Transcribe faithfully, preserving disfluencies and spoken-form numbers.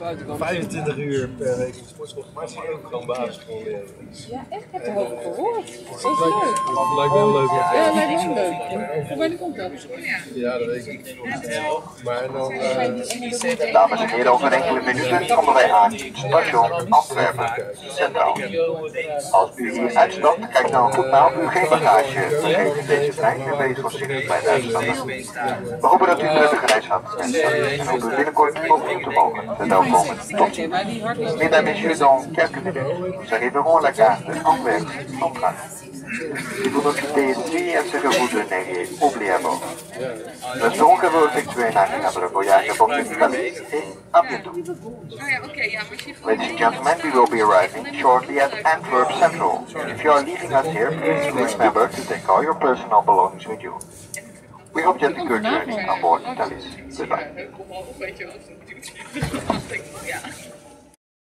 vijfentwintig uur per week in de sportschool, maar het is ook gewoon basisschool leren. Ja, echt? Ik heb er over gehoord. Dat is leuk. Dat lijkt me heel leuk. Ja, dat lijkt me heel leuk. Hoe wanneer komt dat? Ja, dat weet ik niet. Maar dan... Uh... Dames en heren, over enkele minuten komen wij aan station Antwerpen, Centraal. Als u hier uitstapt, kijk dan goed naar uw geen bagage. Vergeet deze trein weer wees voorzichtig bij de uitstappen. We hopen dat u een prettige reis had en hopen u binnenkort opnieuw te mogen verwelkomen. Tot ziens. Mesdames, messieurs, dans quelques minutes, nous arriverons à la gare de Antwerp Centrale. Si vous occupez ici et ce que vous n'ayez oublié à bord. Nous espérons que vous effectuez un agréable voyage à bord de l'Italie et à bientôt. Ladies and gentlemen, we will be arriving shortly at Antwerp Central. If you are leaving us here, please remember to take all your personal belongings with you. We hope you had a good journey on board Thalys. Goodbye.